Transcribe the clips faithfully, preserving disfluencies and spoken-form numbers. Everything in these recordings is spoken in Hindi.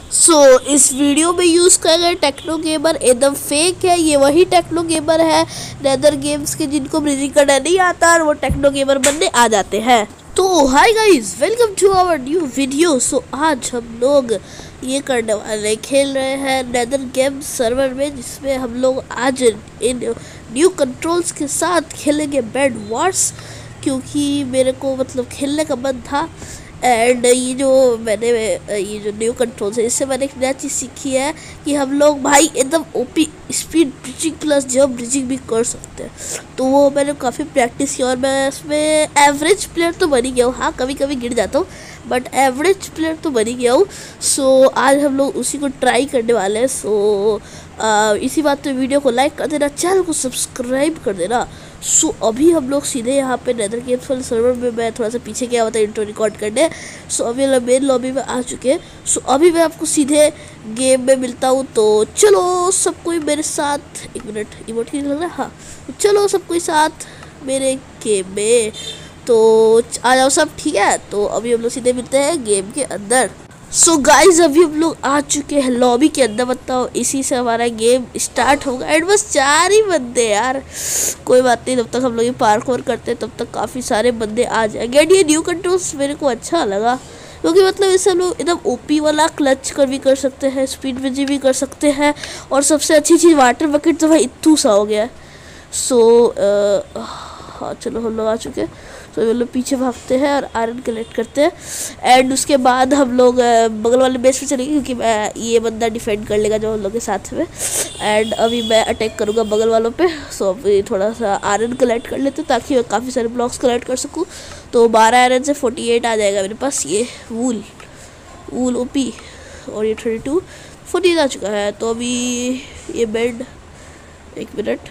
सो so, इस वीडियो में यूज़ किया गया टेक्नो गेमर एकदम फेक है। ये वही टेक्नो गेमर है नेदर गेम्स के जिनको ब्रीजिंग करना नहीं आता और वो टेक्नो गेमर बनने आ जाते हैं। तो hi guys, welcome to our new video. So आज हम लोग ये करने वाले खेल रहे हैं नेदर गेम्स सर्वर में, जिसमें हम लोग आज इन न्यू कंट्रोल्स के साथ खेलेंगे बेड वॉर्स, क्योंकि मेरे को मतलब खेलने का मन था। एंड ये जो मैंने ये जो न्यू कंट्रोल्स है, इससे मैंने एक नया चीज़ सीखी है कि हम लोग भाई एकदम OP speed bridging plus jump bridging भी कर सकते हैं। तो वो मैंने काफ़ी प्रैक्टिस किया और मैं उसमें एवरेज प्लेयर तो बन ही गया हूँ। हाँ, कभी कभी गिर जाता हूँ बट एवरेज प्लेयर तो बन ही गया हूँ। सो आज हम लोग उसी को ट्राई करने वाले हैं। सो इसी बात पे वीडियो को लाइक कर देना, चैनल को सब्सक्राइब कर देना। सो so, अभी हम लोग सीधे यहाँ पे नेदर गेम्स वाले सर्वर में, मैं थोड़ा सा पीछे गया हुआ था इंट्रो रिकॉर्ड करने। सो so, अभी हम मेन लॉबी में आ चुके हैं। सो so, अभी मैं आपको सीधे गेम में मिलता हूँ। तो चलो सब कोई मेरे साथ, एक मिनट इमोट की लग रहा है, हाँ तो चलो सब कोई साथ मेरे गेम में। तो आ जाओ सब, ठीक है। तो अभी हम लोग सीधे मिलते हैं गेम के अंदर। सो so गाइज अभी हम लोग आ चुके हैं लॉबी के अंदर। बताओ, इसी से हमारा गेम स्टार्ट होगा। एंड बस चार ही बंदे यार, कोई बात नहीं, जब तक हम लोग ये पार्कोर करते हैं तब तक काफ़ी सारे बंदे आ जाएंगे। एंड ये न्यू कंट्रोल्स मेरे को अच्छा लगा, क्योंकि मतलब इससे हम लोग एकदम ओपी वाला क्लच कर भी कर सकते हैं, स्पीड ब्रिजिंग भी कर सकते हैं, और सबसे अच्छी चीज़ वाटर बकेट तो भाई इतू सा हो गया है। सो so, हाँ चलो हम लोग आ चुके हैं। तो हम लोग पीछे भागते हैं और आयरन कलेक्ट करते हैं। एंड उसके बाद हम लोग बगल वाले बेस पे चलेंगे, क्योंकि मैं ये बंदा डिफेंड कर लेगा जो हम लोग के साथ में। एंड अभी मैं अटैक करूँगा बगल वालों पे। सो अभी थोड़ा सा आयरन कलेक्ट कर लेते हैं ताकि मैं काफ़ी सारे ब्लॉक्स कलेक्ट कर सकूँ। तो बारह आयरन से फोर्टी एट आ जाएगा मेरे पास। ये वूल वूल ओपी, और ये थर्टी टू फोर्टी एट आ चुका है। तो अभी ये बेड, एक मिनट,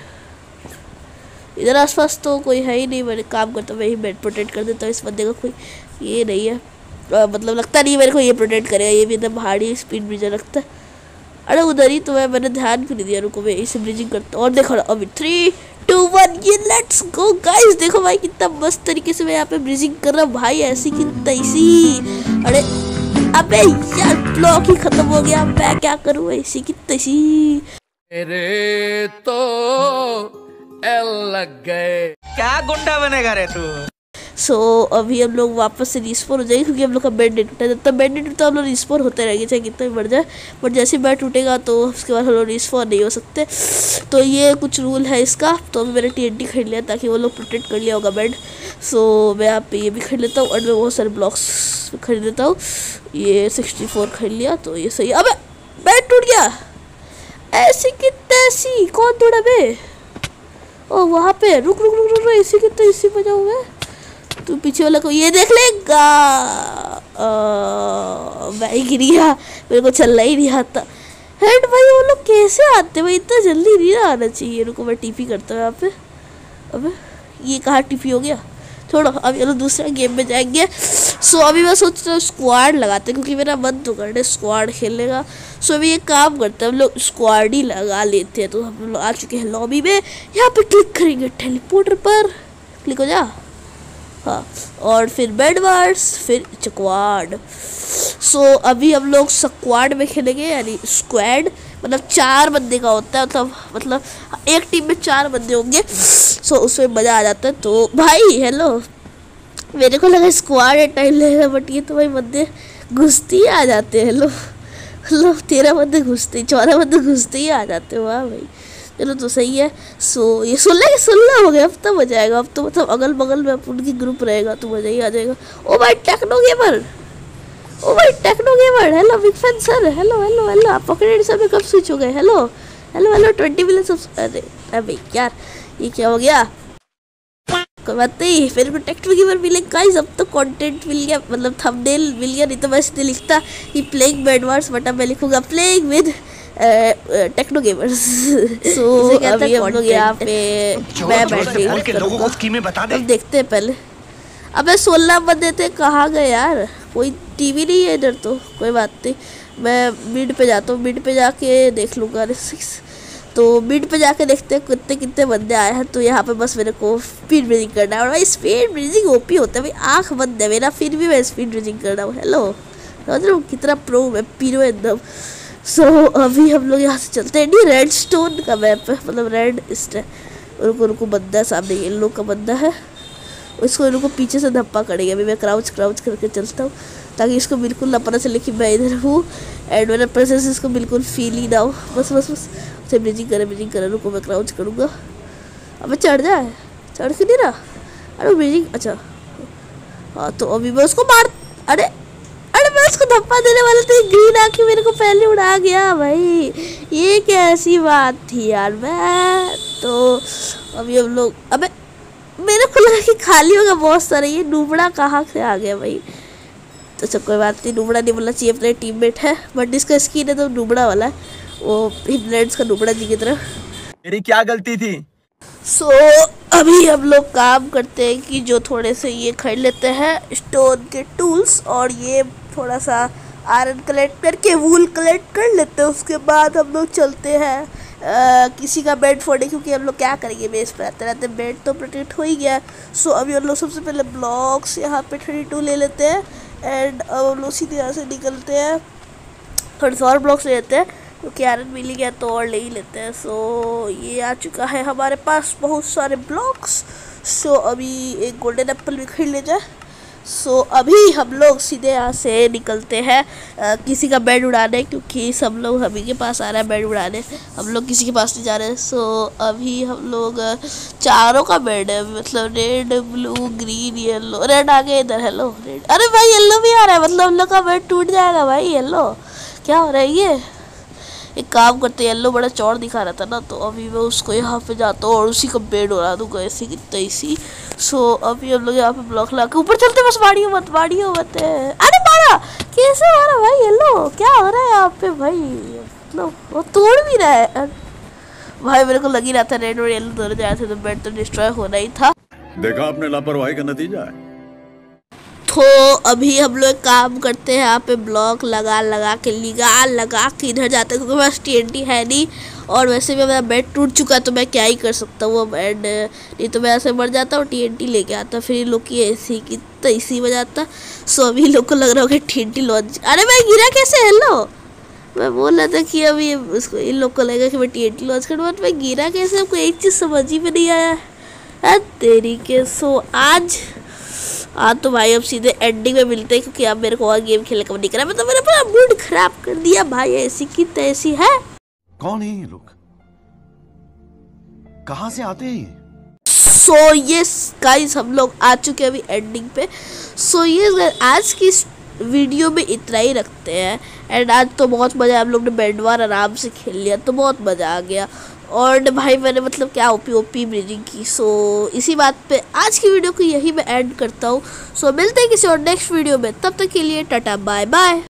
इधर आसपास तो कोई है ही नहीं। मैंने काम करता हूँ, मैं ही बेड प्रोटेक्ट कर देता हूँ। इस बंदे का कोई ये नहीं है, आ, मतलब लगता नहीं मेरे को ये प्रोटेक्ट करेगा। ये भी एकदम हार्डी स्पीड ब्रिजर लगता है। अरे उधर ही तो है, मैंने ध्यान क्यों नहीं दिया। रुको मैं इसे ब्रिजिंग करता हूँ। और देखो अभी थ्री टू वन, ये लेट्स गो गाइस। देखो भाई कितना मस्त तरीके से मैं यहाँ पे ब्रिजिंग कर रहा हूँ भाई, ऐसी की तैसी। अरे अबे यार, ब्लॉक ही खत्म हो गया, मैं क्या करूँ, ऐसी की तैसी। अरे तो एल लग गए, क्या गुंडा बनेगा रे तू। सो so, अभी हम लोग वापस से रिस्पोर हो जाएंगे, क्योंकि हम लोग का बेड नहीं टूटा। जब तक बेड नहीं टूटा हम लोग रिस्पोर होते रहेंगे, चाहे कितना भी बढ़ जाए। बट जैसे बेड टूटेगा तो उसके बाद हम लोग रिस्पोर नहीं हो सकते। तो ये कुछ रूल है इसका। तो अभी मैंने टी एन टी खरीद लिया ताकि वो लोग प्रोटेक्ट कर लिया होगा बेड। सो so, मैं यहाँ पे ये भी खरीद लेता हूँ, और मैं बहुत सारे ब्लॉक्स खरीद लेता हूँ। ये सिक्सटी फोर खरीद लिया, तो ये सही। अब बेड टूट गया, ऐसी की तैसी। कौन तोड़ा बे? ओ वहाँ पे, रुक रुक रुक रुक, इसी के तो इसी बजा हुआ है। तू पीछे वाला को ये देख लेगा। मैं गिर गया, मेरे को चलना ही नहीं आता। हेड भाई वो लोग कैसे आते भाई, इतना जल्दी नहीं आना चाहिए। रुको मैं टीपी करता हूँ यहाँ पे। अबे ये कहाँ टीपी हो गया, छोड़ो। अभी हम लोग दूसरा गेम में जाएंगे। सो अभी मैं सोच रहा हूँ स्क्वाड लगाते हैं, क्योंकि मेरा मन तो करने स्क्वाड खेलने का। सो अभी ये काम करते हैं, हम लोग स्क्वाड ही लगा लेते हैं। तो हम लोग आ चुके हैं लॉबी में। यहाँ पे क्लिक करेंगे टेलीपोर्टर पर, क्लिक हो जा, हाँ, और फिर बेड वार्स, फिर स्क्वाड। सो अभी हम लोग स्क्वाड में खेलेंगे, यानी स्क्वाड मतलब चार बंदे का होता है। मतलब मतलब एक टीम में चार बंदे होंगे। सो उसमें मज़ा आ जाता है। तो भाई हेलो, मेरे को लगा स्क्वाड है टाइम लगेगा, बट ये तो भाई बंदे घुसते ही आ जाते हैं। हेलो हेलो, तेरह बंदे घुसते ही, चौदह बंदे घुसते ही आ जाते हो। वाह भाई, चलो तो सही है। सो ये सोलह के सोलह हो गया, अब तो मजा आएगा। अब तो मतलब अगल बगल में उनकी ग्रुप रहेगा तो मज़ा ही आ जाएगा। ओ भाई टेक्नो गेमर, ओ भाई techno gamer, hello big fan sir, hello hello hello. आप पॉकेट एडिशन में कब स्विच हो गए? Hello hello hello, twenty million sub. अरे अरे यार ये क्या हो गया, कोई बात नहीं, फिर को टेक्नो गेमर मिलेगा गाइस। अब तो कंटेंट मिल गया, मतलब थंबनेल मिल गया। नहीं तो मैं सीधे लिखता कि प्लेइंग बेड वार्स, बट अब मैं लिखूंगा playing with techno gamers. So अभी हम लोग यहाँ पे मैं बैठ गई, अब देखते हैं पहले। अबे सोलह बंदे थे, कहाँ गए यार? कोई टीवी नहीं है इधर, तो कोई बात नहीं, मैं मिड पे जाता हूँ। मिड पे जाके देख लूँगा। तो मिड पे जाके देखते हैं कितने कितने बंदे आए हैं। तो यहाँ पे बस मेरे को स्पीड ब्रीजिंग करना है। और भाई स्पीड ब्रीजिंग ओपी होता है भाई, आँख बंद है मेरा, फिर भी मैं स्पीड ब्रीजिंग कर रहा हूँ। हेलो समझ रहे हो कितना प्रो है, पीरो एकदम। सो so, अभी हम लोग यहाँ से चलते हैं। नहीं, रेड स्टोन का मैप है, मतलब रेड स्टे रुको रुको बंदा है सामने, येलो का बंदा है, इसको इनको पीछे से धप्पा करेंगे। अभी मैं क्राउच क्राउच करके चलता हूँ ताकि इसको बिल्कुल ना पता चले कि मैं इधर हूँ, एंड मेरा प्रेजेंस इसको बिल्कुल फील ही ना हो। बस बस बस उसे ब्रिजिंग करे ब्रिजिंग करे, रुको मैं क्राउच करूँगा। अब चढ़ जाए, चढ़ के नहीं रहा, अरे ब्रिजिंग, अच्छा हाँ तो अभी मैं उसको मार, अरे अरे मैं उसको धप्पा देने वाला था, ग्रीन आके मेरे को पहले उड़ा गया भाई, ये कैसी बात थी यार। मैं तो अभी हम लोग, अबे मेरे को लगा कि खाली होगा बहुत सारे, ये नुबड़ा कहाँ से आ गया भाई। तो अच्छा कोई बात नहीं, नुबड़ा नहीं बोलना चाहिए, अपने टीममेट है, बट इसका स्किन है तो नुबड़ा वाला है, वो हिमलैंड्स का नुबड़ा जी की तरह। मेरी क्या गलती थी? सो so, अभी हम लोग काम करते हैं कि जो थोड़े से ये खरीद लेते हैं स्टोन के टूल्स, और ये थोड़ा सा आयरन कलेक्ट करके वूल कलेक्ट कर लेते हैं। उसके बाद हम लोग चलते हैं आ, किसी का बेड फोड़े, क्योंकि हम लोग क्या करेंगे, बेस पर रहते रहते बेड तो प्रोटेक्ट हो ही गया। सो so, अभी हम लोग सबसे पहले ब्लॉक्स यहाँ पे थर्टी टू ले लेते हैं, एंड अब हम लोग सीधे यहाँ से निकलते हैं, थोड़े से और ब्लॉक्स ले लेते हैं क्योंकि आयरन मिल ही गया तो और ले ही लेते हैं। सो so, ये आ चुका है हमारे पास बहुत सारे ब्लॉक्स। सो so, अभी एक गोल्डन एप्पल भी खरीद ले जाए। सो so, अभी हम लोग सीधे यहाँ से निकलते हैं आ, किसी का बेड उड़ाने, क्योंकि सब लोग हम ही के पास आ रहा है बेड उड़ाने, हम लोग किसी के पास नहीं जा रहे हैं। सो so, अभी हम लोग चारों का बेड है, मतलब red blue green yellow, red आ गया इधर, हेलो रेड, अरे भाई येलो भी आ रहा है, मतलब हम लोग का बेड टूट जाएगा भाई। येलो क्या हो रहा है, ये एक काम करते, येलो बड़ा चौड़ दिखा रहा था ना, तो अभी मैं उसको यहाँ पे जाता हूँ और उसी का बेड उड़ा दूंगा ऐसी की तैसी। सो अभी हम लोग यहाँ पे ब्लॉक ला के ऊपर चलते, बस बाड़ियों मत बाड़ियों मत। अरे मारा, कैसे मारा भाई, येलो क्या हो रहा है यहाँ पे भाई, मतलब वो तोड़ भी रहा है भाई। मेरे को लग ही रहा था रेड और येलो दोनों जाए थे तो बेड तो डिस्ट्रॉय होना ही था। देखा आपने लापरवाही का नतीजा है। तो अभी हम लोग काम करते हैं, यहाँ पे ब्लॉक लगा लगा के लगा लगा के इधर जाते हैं, क्योंकि मेरे पास टी एन टी है नहीं, और वैसे भी मेरा बेड टूट चुका है तो मैं क्या ही कर सकता हूँ अब, एंड नहीं तो मैं ऐसे मर जाता हूँ, टी एन टी लेके आता फिर इन लोग की ऐसी की तो इसी बजाता। सो अभी लोग को लग रहा होगा टी एन टी लॉन्च, अरे मैं गिरा कैसे, हेलो मैं बोल रहा था कि अभी उसको इन लोग को लगेगा कि मैं टी एन टी लॉन्च करूँ, बट मैं गिरा कैसे, आपको एक चीज़ समझ ही में नहीं आया है तेरी के। सो आज हाँ तो भाई अब सीधे एंडिंग में मिलते हैं, क्योंकि अब मेरे को और गेम खेलने का मन नहीं करा, मैं तो मेरा पूरा मूड खराब कर दिया भाई, ऐसी की तैसी है। कौन है ये लोग, कहाँ से आते हैं? सो ये गाइस हम लोग आ चुके हैं अभी एंडिंग पे। सो ये आज की वीडियो में इतना ही रखते हैं, एंड आज तो बहुत मज़ा, हम लोग ने बेड वार आराम से खेल लिया तो बहुत मज़ा आ गया, और भाई मैंने मतलब क्या ओपी ओपी ब्रिजिंग की। सो इसी बात पे आज की वीडियो को यही मैं एंड करता हूँ। सो मिलते हैं किसी और नेक्स्ट वीडियो में, तब तक के लिए टाटा बाय बाय।